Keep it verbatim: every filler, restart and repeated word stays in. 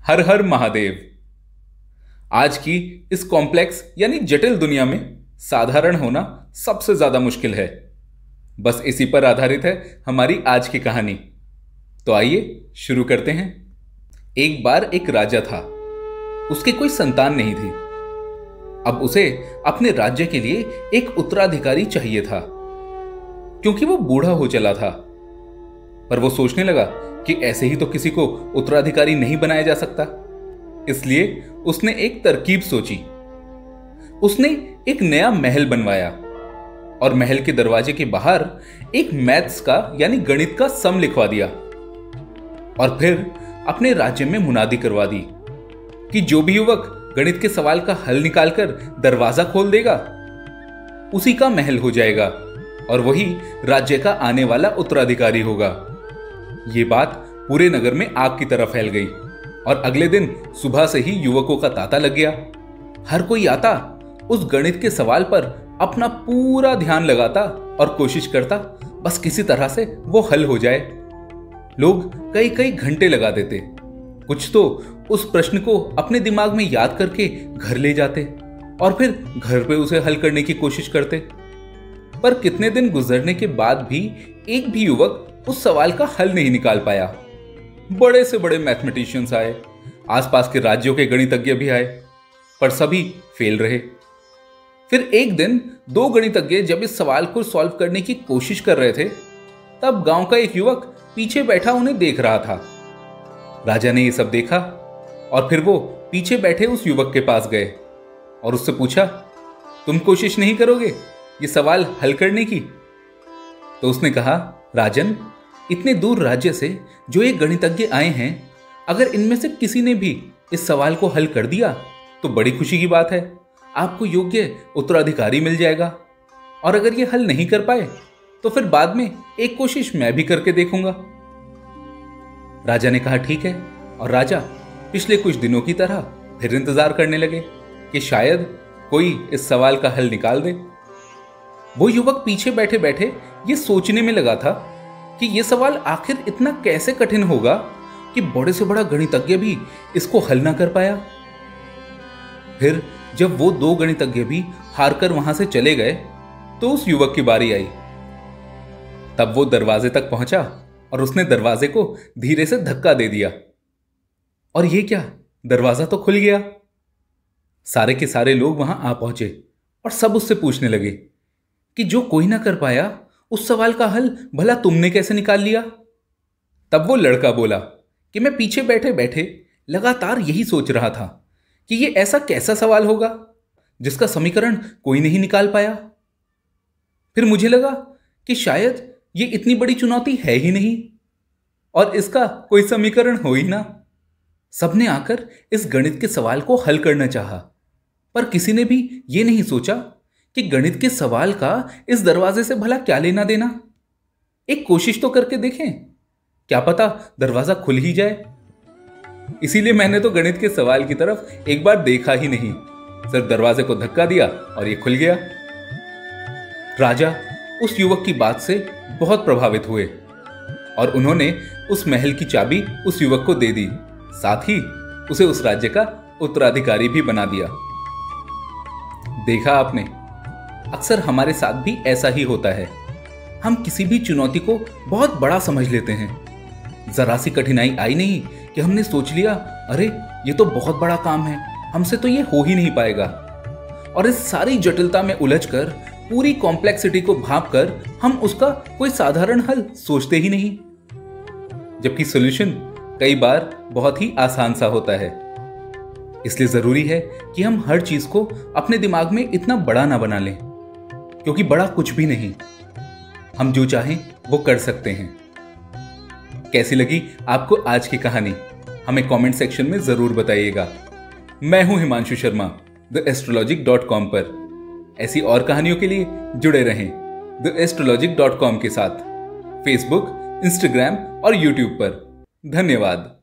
हर हर महादेव। आज की इस कॉम्प्लेक्स यानी जटिल दुनिया में साधारण होना सबसे ज्यादा मुश्किल है। बस इसी पर आधारित है हमारी आज की कहानी। तो आइए शुरू करते हैं। एक बार एक राजा था। उसके कोई संतान नहीं थी। अब उसे अपने राज्य के लिए एक उत्तराधिकारी चाहिए था, क्योंकि वो बूढ़ा हो चला था। पर वो सोचने लगा कि ऐसे ही तो किसी को उत्तराधिकारी नहीं बनाया जा सकता। इसलिए उसने एक तरकीब सोची। उसने एक नया महल बनवाया और महल के दरवाजे के बाहर एक मैथ्स का यानी गणित का सम लिखवा दिया। और फिर अपने राज्य में मुनादी करवा दी कि जो भी युवक गणित के सवाल का हल निकालकर दरवाजा खोल देगा उसी का महल हो जाएगा और वही राज्य का आने वाला उत्तराधिकारी होगा। ये बात पूरे नगर में आग की तरह फैल गई और अगले दिन सुबह से ही युवकों का तांता लग गया। हर कोई आता, उस गणित के सवाल पर अपना पूरा ध्यान लगाता और कोशिश करता बस किसी तरह से वो हल हो जाए। लोग कई कई घंटे लगा देते, कुछ तो उस प्रश्न को अपने दिमाग में याद करके घर ले जाते और फिर घर पे उसे हल करने की कोशिश करते। पर कितने दिन गुजरने के बाद भी एक भी युवक उस सवाल का हल नहीं निकाल पाया। बड़े से बड़े मैथमेटिशियंस आए, आसपास के राज्यों के गणितज्ञ भी आए, पर सभी फेल रहे। फिर एक दिन दो गणितज्ञ जब इस सवाल को सॉल्व करने की कोशिश कर रहे थे, तब गांव का एक युवक पीछे बैठा उन्हें देख रहा था। राजा ने यह सब देखा और फिर वो पीछे बैठे उस युवक के पास गए और उससे पूछा, तुम कोशिश नहीं करोगे ये सवाल हल करने की? तो उसने कहा, राजन, इतने दूर राज्य से जो एक गणितज्ञ आए हैं, अगर इनमें से किसी ने भी इस सवाल को हल कर दिया तो बड़ी खुशी की बात है, आपको योग्य उत्तराधिकारी मिल जाएगा। और अगर ये हल नहीं कर पाए तो फिर बाद में एक कोशिश मैं भी करके देखूंगा। राजा ने कहा, ठीक है। और राजा पिछले कुछ दिनों की तरह फिर इंतजार करने लगे कि शायद कोई इस सवाल का हल निकाल दे। वो युवक पीछे बैठे बैठे ये सोचने में लगा था कि यह सवाल आखिर इतना कैसे कठिन होगा कि बड़े से बड़ा गणितज्ञ भी इसको हल ना कर पाया। फिर जब वो दो गणितज्ञ भी हारकर वहां से चले गए तो उस युवक की बारी आई। तब वो दरवाजे तक पहुंचा और उसने दरवाजे को धीरे से धक्का दे दिया। और ये क्या, दरवाजा तो खुल गया। सारे के सारे लोग वहां आ पहुंचे और सब उससे पूछने लगे कि जो कोई ना कर पाया उस सवाल का हल भला तुमने कैसे निकाल लिया? तब वो लड़का बोला कि मैं पीछे बैठे बैठे लगातार यही सोच रहा था कि ये ऐसा कैसा सवाल होगा जिसका समीकरण कोई नहीं निकाल पाया। फिर मुझे लगा कि शायद ये इतनी बड़ी चुनौती है ही नहीं और इसका कोई समीकरण हो ही ना। सबने आकर इस गणित के सवाल को हल करना चाहा, पर किसी ने भी ये नहीं सोचा कि गणित के सवाल का इस दरवाजे से भला क्या लेना देना। एक कोशिश तो करके देखें, क्या पता दरवाजा खुल ही जाए। इसीलिए मैंने तो गणित के सवाल की तरफ एक बार देखा ही नहीं, सिर्फ दरवाजे को धक्का दिया और ये खुल गया। राजा उस युवक की बात से बहुत प्रभावित हुए और उन्होंने उस महल की चाबी उस युवक को दे दी, साथ ही उसे उस राज्य का उत्तराधिकारी भी बना दिया। देखा आपने, अक्सर हमारे साथ भी ऐसा ही होता है। हम किसी भी चुनौती को बहुत बड़ा समझ लेते हैं। जरा सी कठिनाई आई नहीं कि हमने सोच लिया, अरे ये तो बहुत बड़ा काम है, हमसे तो ये हो ही नहीं पाएगा। और इस सारी जटिलता में उलझकर पूरी कॉम्प्लेक्सिटी को भांपकर हम उसका कोई साधारण हल सोचते ही नहीं, जबकि सॉल्यूशन कई बार बहुत ही आसान सा होता है। इसलिए जरूरी है कि हम हर चीज को अपने दिमाग में इतना बड़ा ना बना लें, क्योंकि बड़ा कुछ भी नहीं, हम जो चाहें वो कर सकते हैं। कैसी लगी आपको आज की कहानी? हमें कमेंट सेक्शन में जरूर बताइएगा। मैं हूं Himanshu Sharma, the astrologic dot com पर। ऐसी और कहानियों के लिए जुड़े रहें द एस्ट्रोलॉजिक डॉट कॉम के साथ, फेसबुक, इंस्टाग्राम और यूट्यूब पर। धन्यवाद।